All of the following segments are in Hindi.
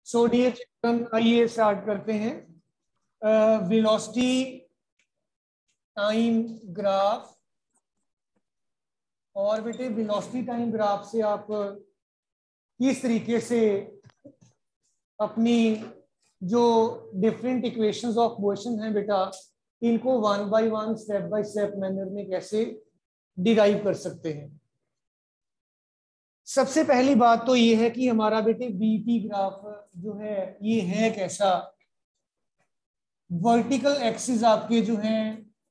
सो डियर चिल्ड्रन, आइए स्टार्ट करते हैं। Velocity time graph. और बेटे वेलोसिटी टाइम ग्राफ से आप किस तरीके से अपनी जो डिफरेंट इक्वेशंस ऑफ मोशन हैं बेटा, इनको one by one step by step manner में कैसे डिराइव कर सकते हैं। सबसे पहली बात तो ये है कि हमारा बेटे बीटी ग्राफ जो है ये है कैसा। वर्टिकल एक्सिस आपके जो हैं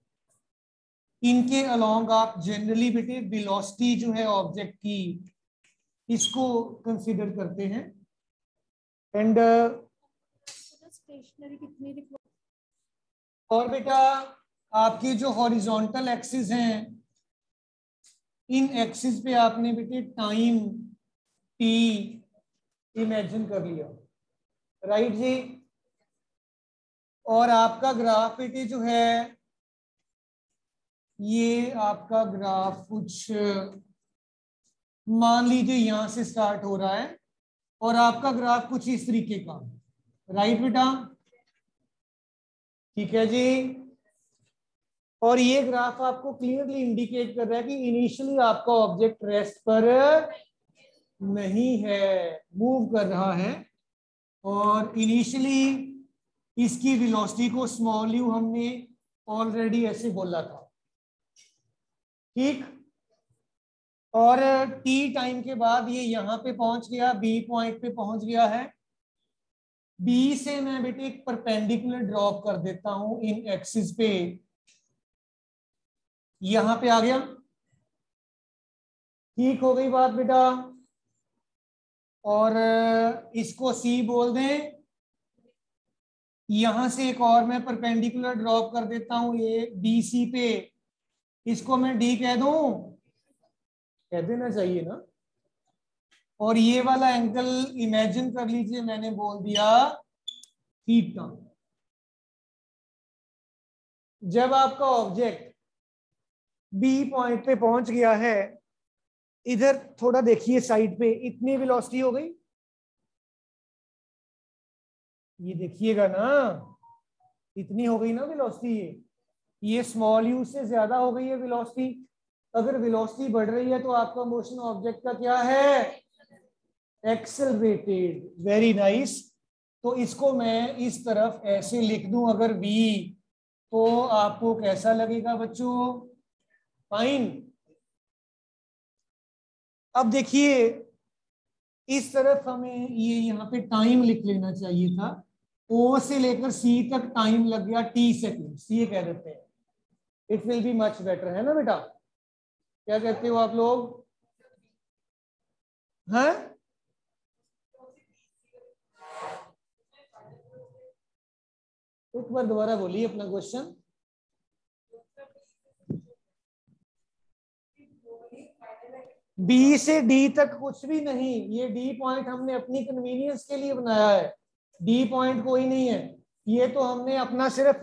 इनके अलोंग आप जनरली बेटे वेलोसिटी जो है ऑब्जेक्ट की इसको कंसीडर करते हैं। एंड स्टेशनरी कितनी और बेटा आपकी जो हॉरिजॉन्टल एक्सिस हैं इन एक्सिस पे आपने बेटे टाइम टी इमेजिन कर लिया, राइट जी। और आपका ग्राफ बेटे जो है ये आपका ग्राफ कुछ मान लीजिए यहां से स्टार्ट हो रहा है और आपका ग्राफ कुछ इस तरीके का, राइट बेटा, ठीक है जी। और ये ग्राफ आपको क्लियरली इंडिकेट कर रहा है कि इनिशियली आपका ऑब्जेक्ट रेस्ट पर नहीं है, मूव कर रहा है। और इनिशियली इसकी वेलोसिटी को स्मॉल यू हमने ऑलरेडी ऐसे बोला था, ठीक। और टी टाइम के बाद ये यहां पे पहुंच गया, बी पॉइंट पे पहुंच गया है। बी से मैं बेटे एक परपेंडिकुलर ड्रॉप कर देता हूं इन एक्सिस पे, यहां पे आ गया, ठीक हो गई बात बेटा। और इसको सी बोल दें। यहां से एक और मैं परपेंडिकुलर ड्रॉप कर देता हूं ये बी सी पे, इसको मैं डी कह दूं, कह देना चाहिए ना। और ये वाला एंगल इमेजिन कर लीजिए, मैंने बोल दिया थीटा। जब आपका ऑब्जेक्ट बी पॉइंट पे पहुंच गया है, इधर थोड़ा देखिए साइड पे, इतनी वेलोसिटी हो गई, ये देखिएगा ना, इतनी हो गई ना वेलोसिटी। ये स्मॉल यू से ज्यादा हो गई है वेलोसिटी। अगर वेलोसिटी बढ़ रही है तो आपका मोशन ऑब्जेक्ट का क्या है, एक्सेलरेटेड। Very nice. तो इसको मैं इस तरफ ऐसे लिख दूं अगर v, तो आपको कैसा लगेगा बच्चों, फाइन। अब देखिए इस तरफ हमें ये यहाँ पे टाइम लिख लेना चाहिए था। ओ से लेकर सी तक टाइम लग गया टी सेकेंड, ये कह देते हैं, it will be much better, है ना बेटा। क्या कहते हो आप लोग, हैं? एक बार दोबारा बोलिए अपना क्वेश्चन। बी से डी तक कुछ भी नहीं, ये डी पॉइंट हमने अपनी कन्वीनियंस के लिए बनाया है, डी पॉइंट कोई नहीं है, ये तो हमने अपना सिर्फ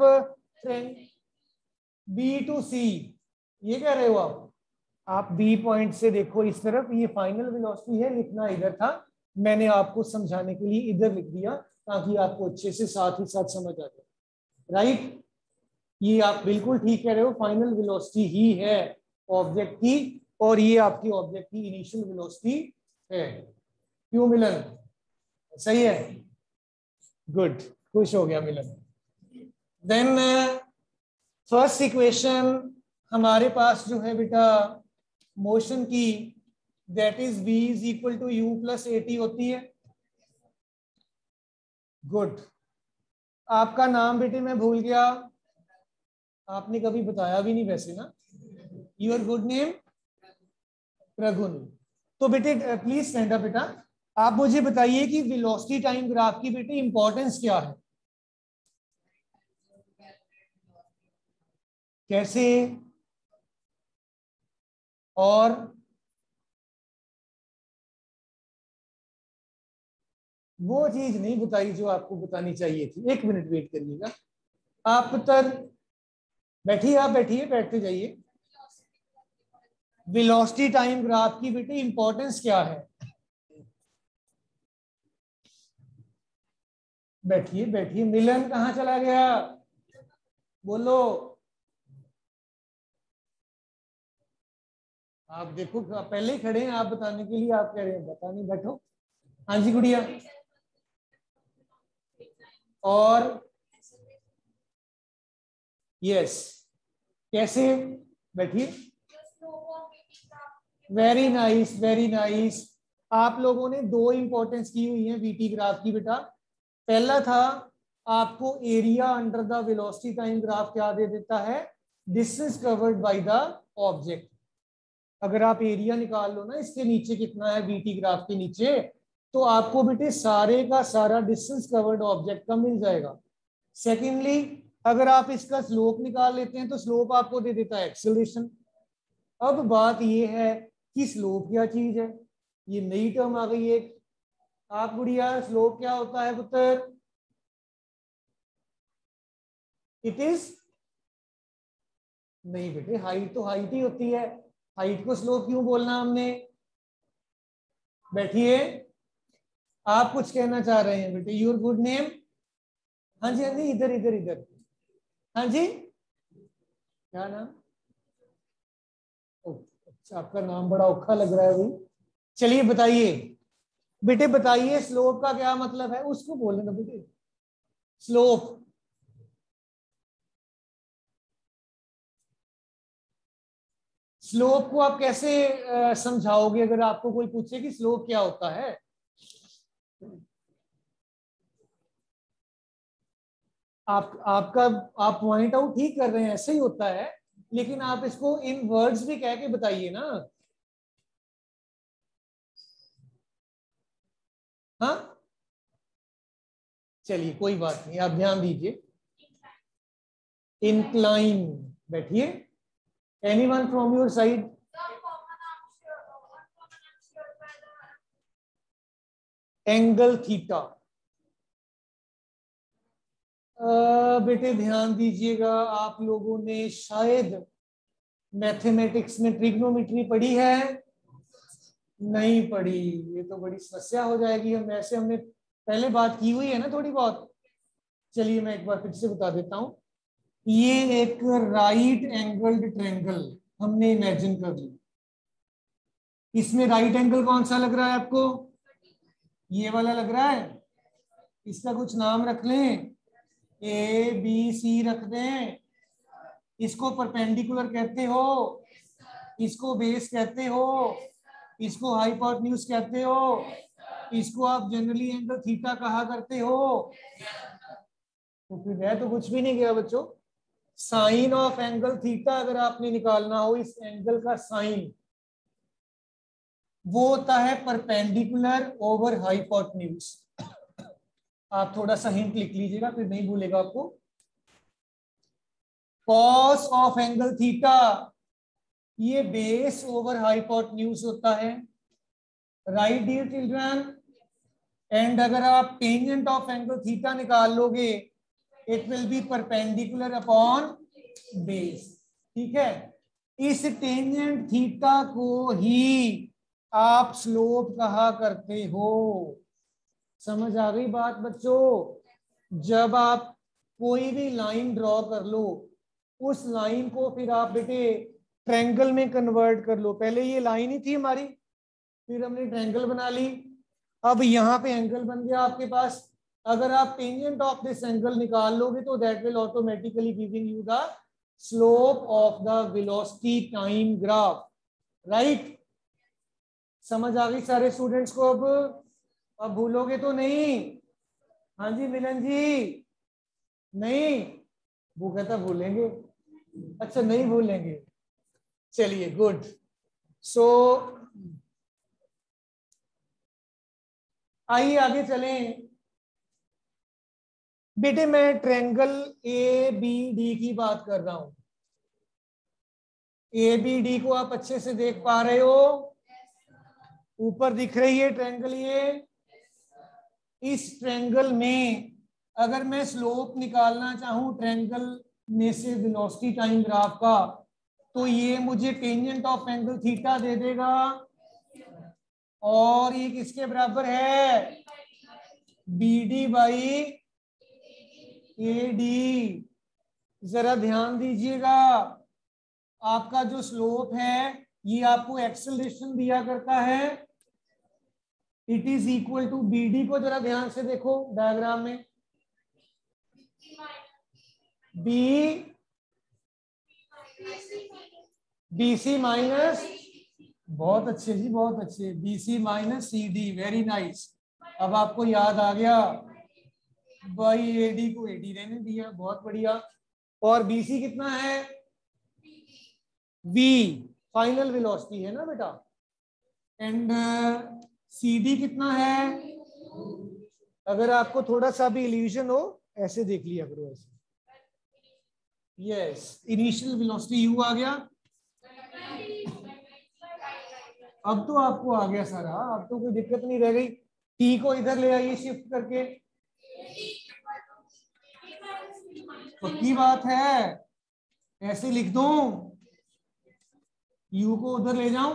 बी टू सी, ये कह रहे हो आप बी पॉइंट से देखो इस तरफ, ये फाइनल वेलोसिटी है, लिखना इधर था, मैंने आपको समझाने के लिए इधर लिख दिया ताकि आपको अच्छे से साथ ही साथ समझ आ जाए, राइट। ये आप बिल्कुल ठीक कह रहे हो, फाइनल वेलोसिटी ही है ऑब्जेक्ट की, और ये आपकी ऑब्जेक्ट की इनिशियल वेलोसिटी है। क्यों मिलन, सही है, गुड, खुश हो गया मिलन। देन फर्स्ट इक्वेशन हमारे पास जो है बेटा मोशन की, that is v is equal to you plus A t होती है। गुड। आपका नाम बेटे मैं भूल गया, आपने कभी बताया भी नहीं वैसे ना, योर गुड नेम प्रगुन। तो बेटे प्लीज स्टैंड अप बेटा, आप मुझे बताइए कि वेलोसिटी टाइम ग्राफ की बेटे इंपॉर्टेंस क्या है, कैसे, और वो चीज नहीं बताई जो आपको बतानी चाहिए थी। एक मिनट वेट करिएगा, आप तर बैठिए, आप बैठिए, बैठते जाइए। वेलोसिटी टाइम ग्राफ की बेटे इंपॉर्टेंस क्या है, बैठिए बैठिए, मिलन कहाँ चला गया? बोलो। आप देखो पहले ही खड़े हैं आप बताने के लिए, आप कह रहे हैं बता नहीं, बैठो। हाँ जी गुड़िया। और यस, कैसे? बैठिए। Very nice very nice. आप लोगों ने दो इंपॉर्टेंस की हुई है वीटी ग्राफ की बेटा। पहला था आपको area under the velocity time graph क्या दे देता है? Distance covered by the object. अगर आप एरिया निकाल लो ना इसके नीचे कितना है वीटी ग्राफ के नीचे, तो आपको बेटे सारे का सारा डिस्टेंस कवर्ड ऑब्जेक्ट का मिल जाएगा। सेकेंडली, अगर आप इसका स्लोप निकाल लेते हैं तो स्लोप आपको दे देता है एक्सेलरेशन। अब बात यह है कि स्लोप क्या चीज है, ये नई टर्म आ गई है। आप गुड़िया स्लोप क्या होता है पुत्र? इट इज, नहीं बेटे, हाइट तो हाइट ही होती है, हाइट को स्लोप क्यों बोलना हमने? बैठिए। आप कुछ कहना चाह रहे हैं बेटे? Your good name? हाँ जी हाँ जी, इधर इधर इधर। हाँ जी, क्या नाम? अच्छा, आपका नाम बड़ा औखा लग रहा है भाई। चलिए बताइए बेटे, बताइए स्लोप का क्या मतलब है? उसको बोलने दो बेटे, स्लोप। स्लोप को आप कैसे समझाओगे अगर आपको कोई पूछे कि स्लोप क्या होता है? आपका आप पॉइंट आउट ठीक कर रहे हैं, ऐसे ही होता है, लेकिन आप इसको इन वर्ड्स भी कह के बताइए ना। हाँ चलिए कोई बात नहीं, आप ध्यान दीजिए। इंक्लाइन। बैठिए। Anyone from your side? Angle theta. बेटे ध्यान दीजिएगा, आप लोगों ने शायद मैथमेटिक्स में ट्रिग्नोमेट्री पढ़ी है? नहीं पढ़ी? ये तो बड़ी समस्या हो जाएगी। हम ऐसे हमने पहले बात की हुई है ना थोड़ी बहुत। चलिए मैं एक बार फिर से बता देता हूं। ये एक राइट एंगल्ड ट्रायंगल हमने इमेजिन कर ली। इसमें राइट एंगल कौन सा लग रहा है आपको? ये वाला लग रहा है। इसका कुछ नाम रख लें, ए बी सी रख दें। इसको परपेंडिकुलर कहते हो, इसको बेस कहते हो, इसको हाइपोटेन्यूज कहते हो, इसको आप जनरली एंगल थीटा कहा करते हो। तो फिर मैं तो कुछ भी नहीं गया बच्चों। साइन ऑफ एंगल थीटा अगर आपने निकालना हो इस एंगल का साइन, वो होता है परपेंडिकुलर ओवर हाइपोटेन्यूज। आप थोड़ा सा हिंट लिख लीजिएगा फिर नहीं भूलेगा आपको। कॉस ऑफ एंगल थीटा ये बेस ओवर हाइपोटेन्यूज होता है, राइट डियर चिल्ड्रन। एंड अगर आप टेंजेंट ऑफ एंगल थीटा निकाल लोगे, it will be perpendicular upon base. ठीक है, इस टेंजेंट थीटा को ही आप स्लोप कहा करते हो। समझ आ गई बात बच्चों? जब आप कोई भी लाइन ड्रॉ कर लो, उस लाइन को फिर आप बेटे ट्रायंगल में कन्वर्ट कर लो। पहले ये लाइन ही थी हमारी, फिर हमने ट्रायंगल बना ली, अब यहाँ पे एंगल बन गया आपके पास। अगर आप टेंजेंट ऑफ दिस एंगल निकाल लोगे तो that will automatically giving you the slope of the velocity time graph. Right? समझ आ गई सारे स्टूडेंट्स को? अब भूलोगे तो नहीं? हाँ जी मिलन जी? नहीं, वो कहता भूलेंगे। अच्छा नहीं भूलेंगे, चलिए गुड। सो आइए आगे चलें। बेटे मैं ट्रायंगल ए बी डी की बात कर रहा हूं। ए बी डी को आप अच्छे से देख पा रहे हो? ऊपर दिख रही है ट्रायंगल ये। इस ट्रायंगल में अगर मैं स्लोप निकालना चाहूं ट्रायंगल में से वेलोसिटी टाइम ग्राफ का, तो ये मुझे टेंजेंट ऑफ एंगल थीटा दे देगा, और ये किसके बराबर है? B D by AD। जरा ध्यान दीजिएगा, आपका जो स्लोप है ये आपको एक्सेलरेशन दिया करता है, it is equal to BD को जरा ध्यान से देखो डायग्राम में, BC माइनस, बहुत अच्छे जी बहुत अच्छे, BC minus CD, very nice. अब आपको याद आ गया, बाई AD को AD रहने दिया, बहुत बढ़िया। और BC कितना है, V फाइनल वेलोसिटी है ना बेटा, एंड CD कितना है। अगर आपको थोड़ा सा भी इल्यूजन हो ऐसे देख लिया करो, ऐसे, यस इनिशियल वेलोसिटी U आ गया। अब तो आपको आ गया सारा, अब तो कोई दिक्कत नहीं रह गई। T को इधर ले आइए शिफ्ट करके, पक्की बात है, ऐसे लिख दूं, U को उधर ले जाऊं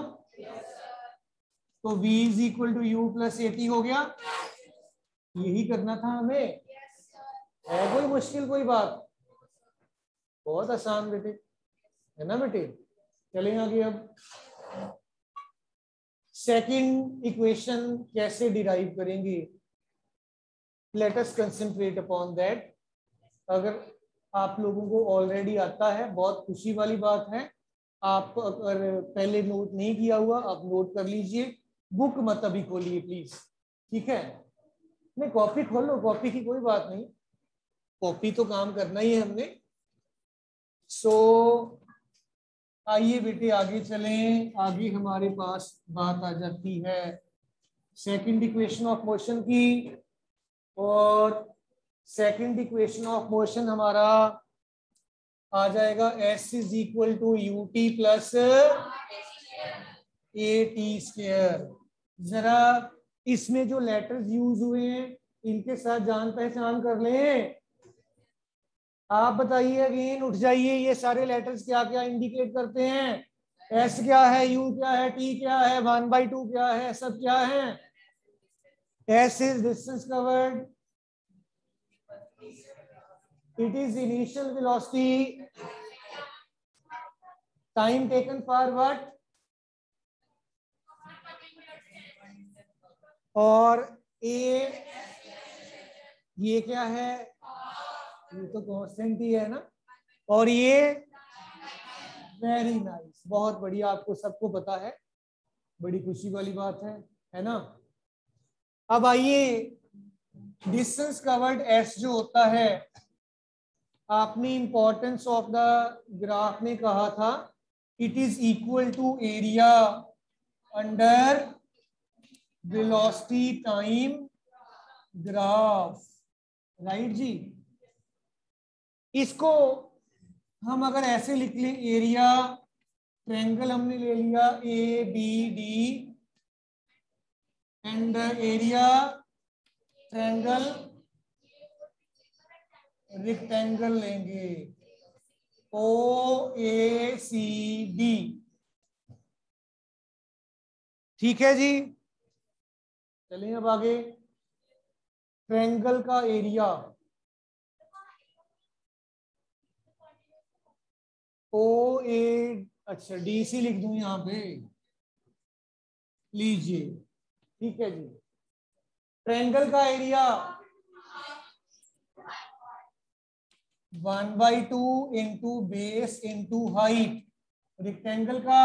तो V is equal to U plus AT हो गया। यही करना था हमें, है कोई मुश्किल कोई बात, बहुत आसान बेटे, है ना बेटे। चलें आगे। अब सेकंड इक्वेशन कैसे डिराइव करेंगे, let us concentrate upon that. अगर आप लोगों को ऑलरेडी आता है, बहुत खुशी वाली बात है। आप अगर पहले नोट नहीं किया हुआ, आप नोट कर लीजिए, बुक मत अभी खोलिए प्लीज, ठीक है। नहीं कॉपी खोलो, कॉपी की कोई बात नहीं, कॉपी तो काम करना ही है हमने। सो आइए बेटे आगे चलें। आगे हमारे पास बात आ जाती है सेकंड इक्वेशन ऑफ मोशन की, और सेकंड इक्वेशन ऑफ मोशन हमारा आ जाएगा S is equal to UT plus AT square. जरा इसमें जो लेटर्स यूज हुए हैं इनके साथ जान पहचान कर लें। आप बताइए अगेन, उठ जाइए, ये सारे लेटर्स क्या क्या इंडिकेट करते हैं, S क्या है, U क्या है, T क्या है, 1/2 क्या है, सब क्या है। S is distance covered, it is initial velocity, time taken for what, और A ये क्या है, ये तो कांस्टेंट ही है ना, और ये वेरी नाइस, बहुत बढ़िया, आपको सबको पता है, बड़ी खुशी वाली बात है ना। अब आइए, डिस्टेंस कवर्ड S जो होता है, आपने इंपॉर्टेंस ऑफ द ग्राफ में कहा था, it is equal to area under velocity time graph, right जी। इसको हम अगर ऐसे लिख लें, एरिया ट्रायंगल हमने ले लिया ABD and area triangle rectangle लेंगे OACB, ठीक है जी। चलिए अब आगे, ट्रायंगल का एरिया OA, अच्छा DC लिख दूं यहां पे, लीजिए, ठीक है जी। ट्रायंगल का area 1/2 into base into height, rectangle का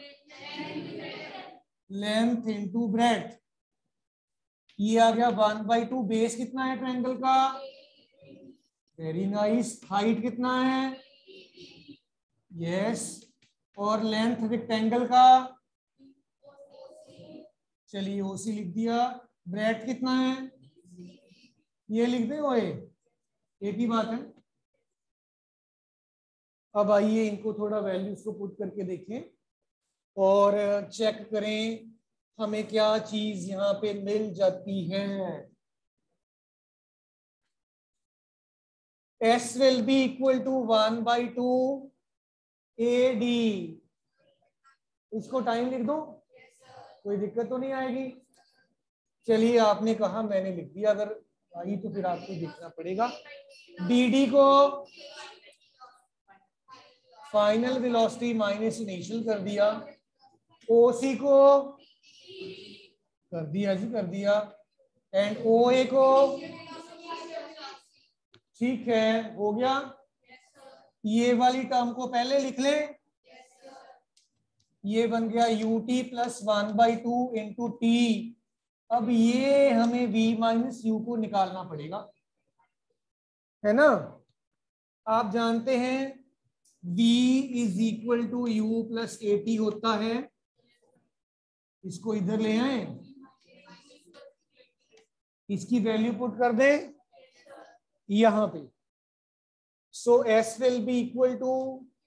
लेंथ इंटू ब्रेड्थ, ये आ गया 1/2। बेस कितना है ट्रायंगल का, वेरी नाइस। हाइट कितना है, यस, और लेंथ रेक्टेंगल का, चलिए OC लिख दिया। ब्रेड्थ कितना है, ये लिख दे, ओए एक ही बात है। अब आइए इनको थोड़ा वैल्यूज को पुट करके देखें और चेक करें हमें क्या चीज यहां पे मिल जाती है। S will be equal to 1/2 AD, इसको टाइम लिख दो, कोई दिक्कत तो नहीं आएगी। चलिए आपने कहा, मैंने लिख दिया, अगर आई तो फिर आपको देखना पड़ेगा। डी को फाइनल वेलोसिटी माइनस इनिशियल कर दिया, ओसी को कर दिया जी, कर दिया, एंड ओ ए को, ठीक है, हो गया। ये वाली टर्म को पहले लिख लें, ये बन गया ut प्लस 1/2 इंटू टी। अब ये हमें v माइनस यू को निकालना पड़ेगा, है ना। आप जानते हैं v is equal to you plus A T होता है। इसको इधर ले आए, इसकी वैल्यू पुट कर दें यहां पे। So s will be equal to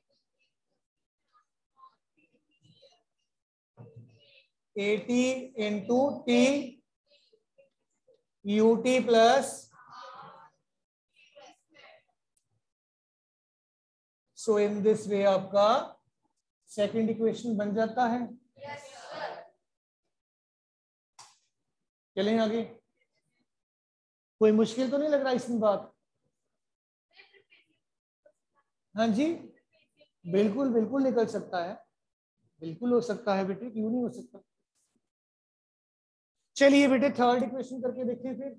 AT into T UT plus, so in this way आपका सेकंड इक्वेशन बन जाता है। चलें आगे, कोई मुश्किल तो नहीं लग रहा इसमें बात? हाँ जी, बिल्कुल बिल्कुल निकल सकता है, बिल्कुल हो सकता है बेटे, क्यों नहीं हो सकता। चलिए बेटे थर्ड इक्वेशन करके देखें फिर।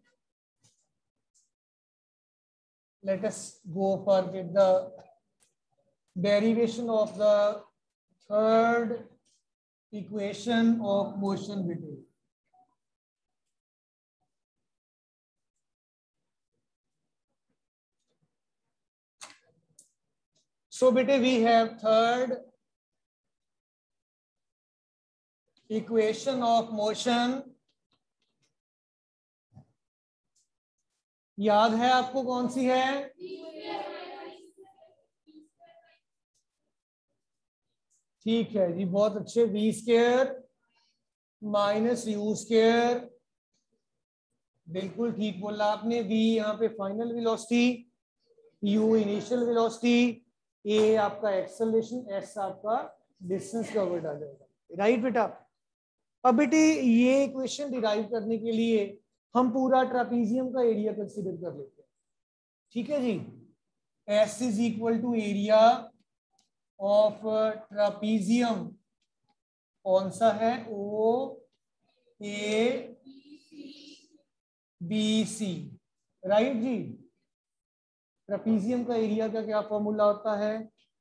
Let us go for with the derivation of the third equation of motion बेटे। So beta, we have third equation of motion। याद है आपको कौन सी है? ठीक है जी, बहुत अच्छे। v square minus U square, बिल्कुल ठीक बोला आपने। v यहाँ पे final velocity, u initial velocity, a आपका एक्सेलरेशन, s आपका डिस्टेंस कवर्ड आ जाएगा, राइट बेटा। अब बेटे ये इक्वेशन डिराइव करने के लिए हम पूरा ट्रापीजियम का एरिया कंसीडर कर लेते हैं, ठीक है जी। S is equal to area of trapezium, कौन सा है? ओ ए बी सी, राइट जी। ट्रापीजियम का एरिया का क्या फॉर्मूला होता है?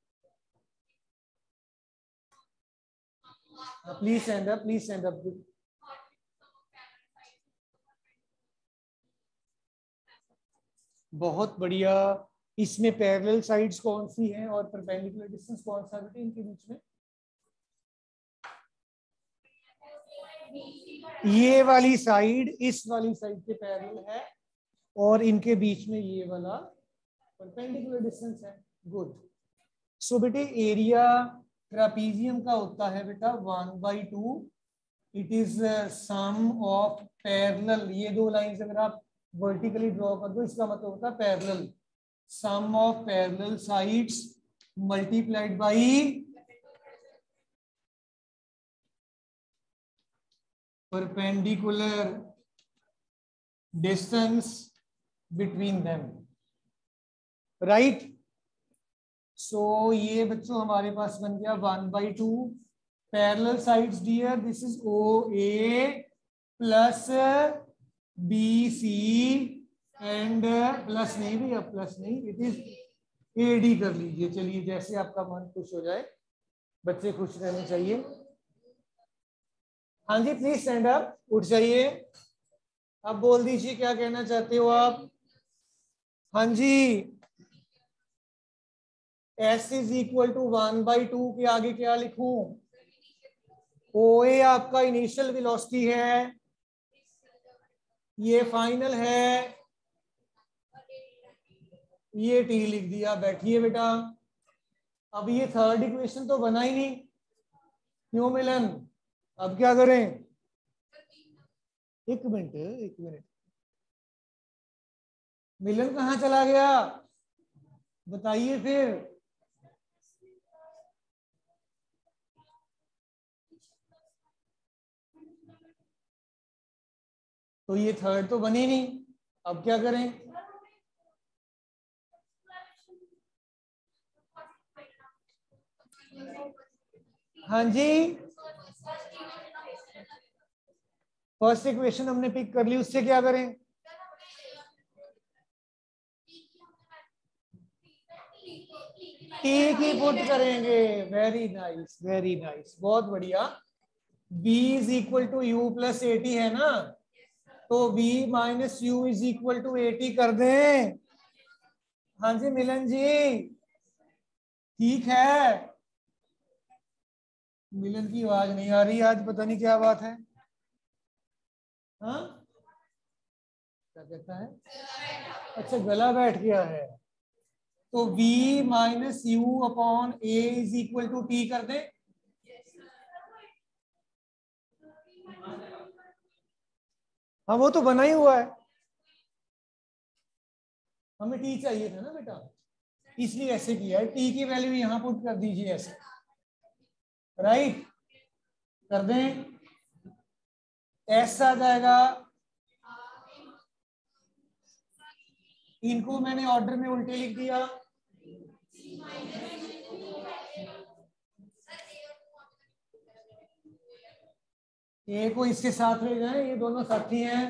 Please stand up, please stand up. बहुत बढ़िया। इसमें पैरेलल साइड्स कौन सी हैं और परपेंडिकुलर डिस्टेंस कौन सा बेटे इनके बीच में? ये वाली साइड इस वाली साइड के पैरेलल है और इनके बीच में ये वाला परपेंडिकुलर डिस्टेंस है। गुड। सो बेटे एरिया ट्रापीजियम का होता है बेटा 1/2। It is sum of parallel, ये दो लाइंस अगर आप वर्टिकली ड्रॉ कर दो इसका मतलब होता है parallel, sum of parallel sides multiplied by perpendicular distance between them, right. So ये बच्चों हमारे पास बन गया 1/2 parallel sides dear, this is O A plus B C and plus नहीं भैया, प्लस नहीं, इट इज ए डी कर लीजिए। चलिए जैसे आपका मन खुश हो जाए, बच्चे खुश रहने चाहिए। हाँ जी प्लीज स्टैंड अप, उठ जाइए। अब बोल दीजिए क्या कहना चाहते हो आप। हाँ जी, S इज इक्वल टू 1/2 के आगे क्या लिखूं? ओ ए आपका इनिशियल वेलोसिटी है, ये फाइनल है, ये टी लिख दिया। बैठिए बेटा। अब ये थर्ड इक्वेशन तो बना ही नहीं, क्यों मिलन? अब क्या करें? एक मिनट एक मिनट, मिलन कहाँ चला गया बताइए फिर। तो ये थर्ड तो बनी नहीं, अब क्या करें? हाँ जी, फर्स्ट इक्वेशन हमने पिक कर ली, उससे क्या करें? टी की पुट करेंगे। वेरी नाइस, वेरी नाइस, बहुत बढ़िया। v is equal to you plus A T है ना, तो v minus U is equal to A T कर दें। हाँ जी मिलन जी, ठीक है। मिलन की आवाज नहीं आ रही आज, पता नहीं क्या बात है। हाँ, क्या कहता है? अच्छा, गला बैठ गया है। तो v minus U upon A is equal to T कर दें। हाँ, वो तो बना ही हुआ है, हमें टी चाहिए था ना बेटा, इसलिए ऐसे किया है। टी की वैल्यू यहां पुट कर दीजिए ऐसे, राइट कर दें। एस आ जाएगा, इनको मैंने ऑर्डर में उल्टे लिख दिया। ए को इसके साथ ले जाएं, ये दोनों साथी हैं।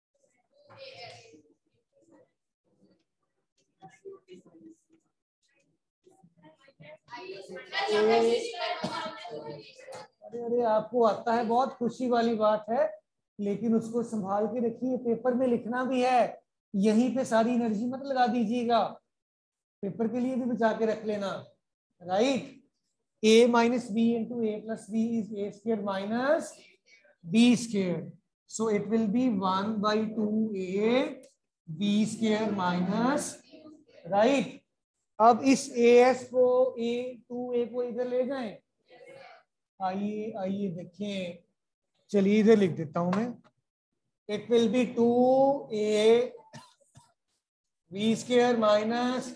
अरे अरे, आपको आता है, बहुत खुशी वाली बात है, लेकिन उसको संभाल के रखिए, पेपर में लिखना भी है। यहीं पे सारी एनर्जी मत लगा दीजिएगा, पेपर के लिए भी बचा के रख लेना, right. a minus B into A plus B is A square minus B square, so it will be 1/2a B square minus, right. अब इस as को a को इधर ले जाएं। आइए आइए देखें, चलिए इधर लिख देता हूं मैं। It will be 2a B square minus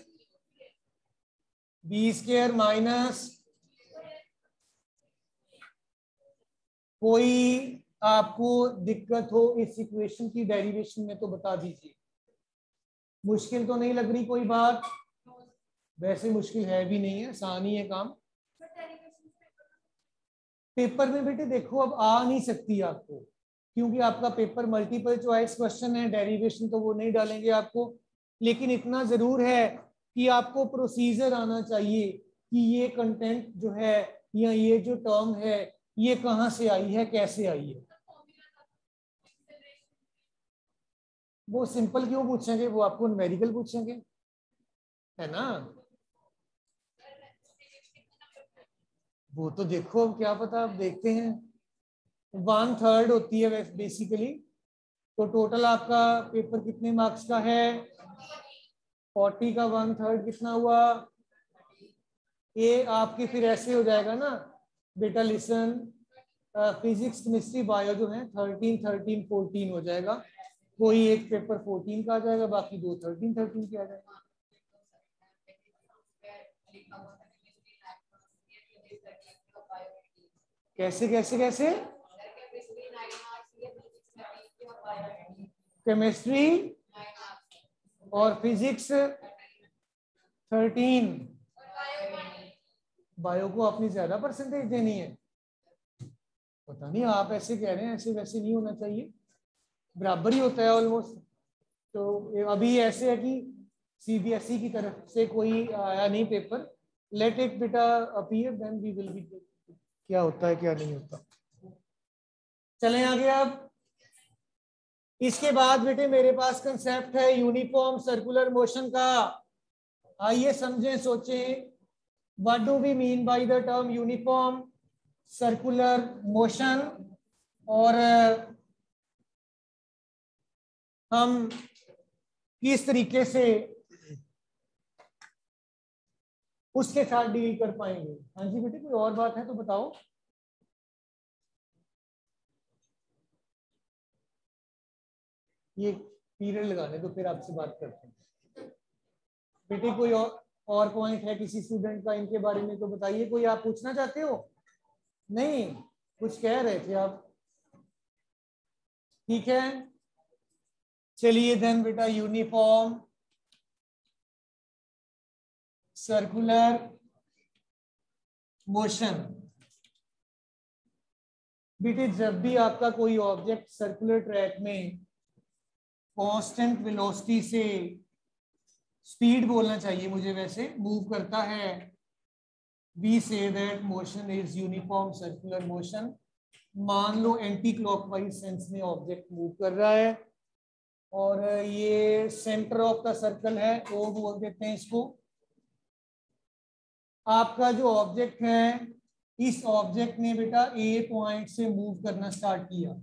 B square minus, कोई आपको दिक्कत हो इस इक्वेशन की डेरिवेशन में तो बता दीजिए। मुश्किल तो नहीं लग रही कोई बात? वैसे मुश्किल है भी नहीं है, आसान ही है काम। पेपर में बेटे देखो अब आ नहीं सकती आपको, क्योंकि आपका पेपर मल्टीपल चॉइस क्वेश्चन है, डेरिवेशन तो वो नहीं डालेंगे आपको। लेकिन इतना जरूर है कि आपको प्रोसीजर आना चाहिए कि ये कंटेंट जो है या ये जो टर्म है ये कहाँ से आई है, कैसे आई है। वो सिंपल क्यों पूछेंगे, वो आपको न्यूमेरिकल पूछेंगे, है ना। वो तो देखो, अब क्या पता, अब देखते हैं। 1/3 होती है बेसिकली, तो टोटल आपका पेपर कितने मार्क्स का है? 40 का 1/3 कितना हुआ? ये आपके फिर ऐसे हो जाएगा ना बेटा, लिसन, फिजिक्स केमिस्ट्री बायो जो है 13 13 14 हो जाएगा। कोई एक पेपर 14 का आ जाएगा, बाकी दो 13 13 के आ जाएगा। कैसे कैसे कैसे? केमिस्ट्री और फिजिक्स 13, बायो को अपनी ज्यादा परसेंटेज देनी है। पता नहीं, आप ऐसे कह रहे हैं, ऐसे वैसे नहीं होना चाहिए, बराबर ही होता है ऑलमोस्ट। तो अभी ऐसे है कि सीबीएसई की तरफ से कोई आया नहीं पेपर, लेट इट बेटा appear, then we will be क्या होता है क्या नहीं होता। चलें आगे। अब इसके बाद बेटे मेरे पास कंसेप्ट है यूनिफॉर्म सर्कुलर मोशन का। आइए समझें, सोचें, what do we mean by the term uniform circular motion, और हम किस तरीके से उसके साथ डील कर पाएंगे। हाँ जी बेटे, कोई और बात है तो बताओ। ये पीरियड लगाने तो फिर आपसे बात करते हैं। बेटे कोई और पॉइंट है किसी स्टूडेंट का इनके बारे में तो बताइए, कोई आप पूछना चाहते हो? नहीं, कुछ कह रहे थे आप? ठीक है, चलिए देन बेटा यूनिफॉर्म सर्कुलर मोशन। बेटे जब भी आपका कोई ऑब्जेक्ट सर्कुलर ट्रैक में कांस्टेंट वेलोसिटी से, स्पीड बोलना चाहिए मुझे वैसे, मूव करता है, we say that motion is uniform circular motion. मान लो एंटी क्लॉकवाइज सेंस में ऑब्जेक्ट मूव कर रहा है और ये सेंटर ऑफ द सर्कल है, वो बोल देते हैं इसको। आपका जो ऑब्जेक्ट है, इस ऑब्जेक्ट ने बेटा ए पॉइंट से मूव करना स्टार्ट किया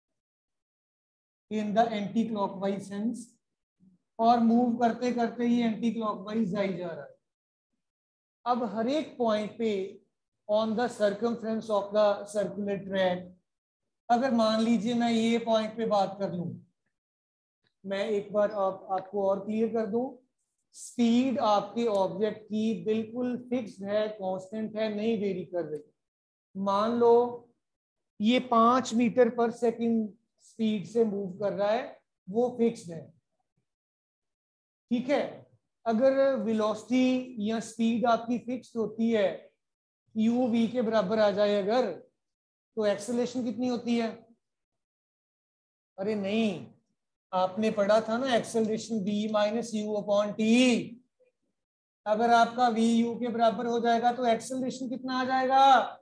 in the anti clockwise sense, और मूव करते करते ही एंटी क्लॉकवाइज जाई जा रहा है। अब हर एक पॉइंट पे on the circumference of the circular track, अगर मान लीजिए मैं ये पॉइंट पे बात कर लूं, मैं एक बार आपको और क्लियर कर दूं, स्पीड आपके ऑब्जेक्ट की बिल्कुल फिक्स्ड है, कांस्टेंट है, नहीं वेरी कर रही। मान लो ये 5 मीटर पर सेकंड स्पीड से मूव कर रहा है, वो फिक्स्ड है, ठीक है। अगर वेलोसिटी या स्पीड आपकी फिक्स्ड होती है, u v के बराबर आ जाए अगर, तो एक्सेलरेशन कितनी होती है? अरे नहीं, आपने पढ़ा था ना acceleration v minus U upon T. अगर आपका v u के बराबर हो जाएगा तो एक्सेलरेशन कितना आ जाएगा?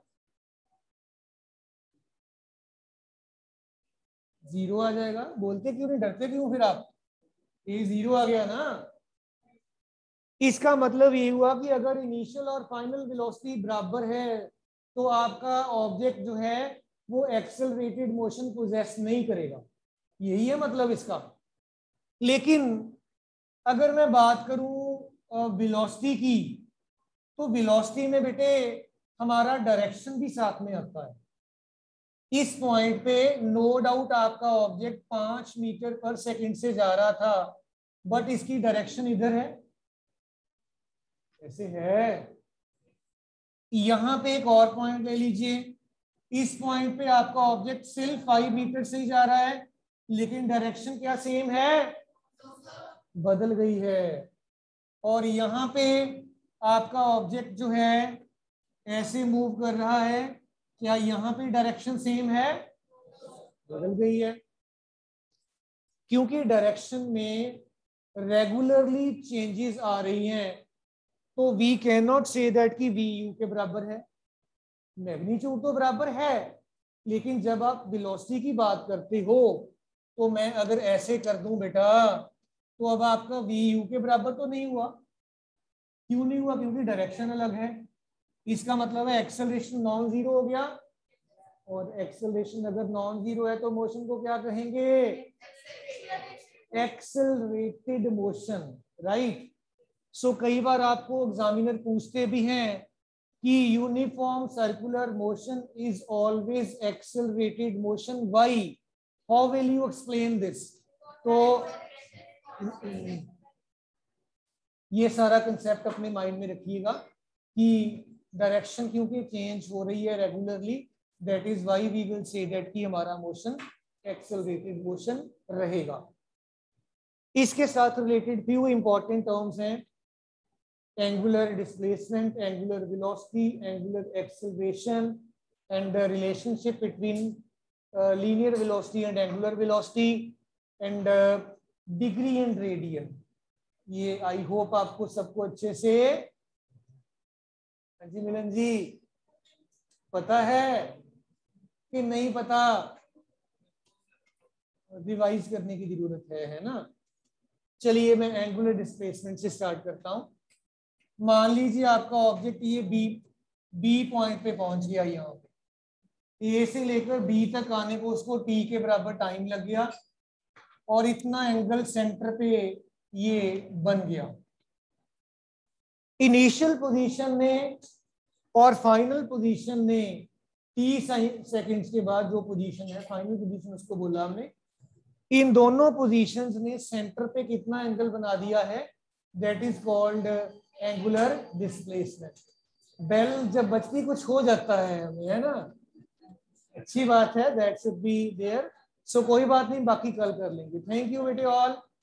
0 आ जाएगा। बोलते क्यों नहीं, डरते क्यों फिर आप? ये 0 आ गया ना। इसका मतलब ये हुआ कि अगर इनिशियल और फाइनल वेलोसिटी बराबर है तो आपका ऑब्जेक्ट जो है वो एक्सेलरेटेड मोशन पोजेस नहीं करेगा, यही है मतलब इसका। लेकिन अगर मैं बात करूं वेलोसिटी की, तो वेलोसिटी में बेटे हमारा डायरेक्शन भी साथ में आता है। इस पॉइंट पे नो डाउट आपका ऑब्जेक्ट 5 मीटर पर सेकंड से जा रहा था, बट इसकी डायरेक्शन इधर है, ऐसे है। यहां पे एक और पॉइंट ले लीजिए, इस पॉइंट पे आपका ऑब्जेक्ट सिर्फ 5 मीटर से ही जा रहा है, लेकिन डायरेक्शन क्या सेम है? बदल गई है। और यहां पे आपका ऑब्जेक्ट जो है ऐसे मूव कर रहा है, क्या यहां पे डायरेक्शन सेम है? बदल गई है, क्योंकि डायरेक्शन में रेगुलरली चेंजेस आ रही हैं। तो we can not say that कि वी यू के बराबर है। मैग्नीट्यूड तो बराबर है, लेकिन जब आप वेलोसिटी की बात करते हो तो मैं अगर ऐसे कर दूं बेटा, तो अब आपका वी यू के बराबर तो नहीं हुआ। क्यों नहीं हुआ? क्योंकि डायरेक्शन अलग है। इसका मतलब है एक्सेलरेशन नॉन जीरो हो गया, और एक्सेलरेशन अगर नॉन जीरो है तो मोशन को क्या कहेंगे? Accelerated motion, right. सो कई बार आपको एग्जामिनर पूछते भी हैं कि uniform circular motion is always accelerated motion, why, how will you explain this? तो ये सारा कंसेप्ट अपने माइंड में रखिएगा कि डायरेक्शन क्योंकि चेंज हो रही है regularly, that is why we will say that कि हमारा मोशन एक्सेलरेटेड मोशन रहेगा। इसके साथ रिलेटेड फ्यू इंपॉर्टेंट टर्म्स हैं, angular displacement, angular velocity, angular acceleration, and the relationship between linear velocity and angular velocity, and degree and radian. ये आई होप आपको सबको अच्छे से, जी मिलन जी, पता है कि नहीं पता? रिवाइज करने की जरूरत है ना। चलिए मैं एंगुलर डिस्प्लेसमेंट से स्टार्ट करता हूं। मान लीजिए आपका ऑब्जेक्ट ये बी पॉइंट पे पहुंच गया, यहाँ पे ए से लेकर बी तक आने को उसको टी के बराबर टाइम लग गया, और इतना एंगल सेंटर पे ये बन गया। इनिशियल पोजीशन में और फाइनल पोजीशन में टी सेकंड्स के बाद जो पोजीशन है फाइनल पोजीशन उसको बोला हमने, इन दोनों पोजीशंस ने सेंटर पे कितना एंगल बना दिया है, that is called angular displacement. Bell जब बचती कुछ हो जाता है हमें, है ना, अच्छी बात है, that should be there. So कोई बात नहीं, बाकी कल कर लेंगे। थैंक यू बेटे ऑल।